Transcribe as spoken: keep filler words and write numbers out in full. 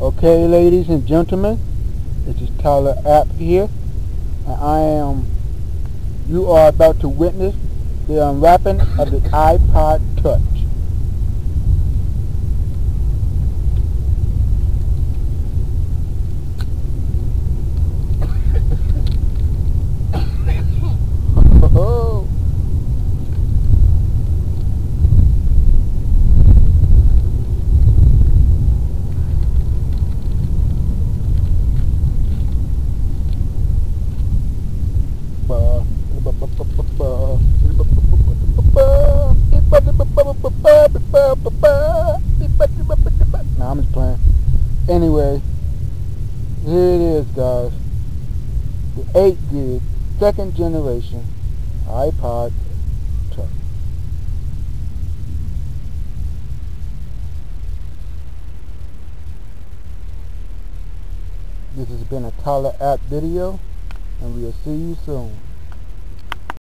Okay, ladies and gentlemen, this is tylerap here, and I am, you are about to witness the unwrapping of the iPod Touch. Oh. Nah, I'm just playing. Anyway, here it is, guys. The eight gig, second generation iPod Touch. This has been a tylerap video, and we'll see you soon.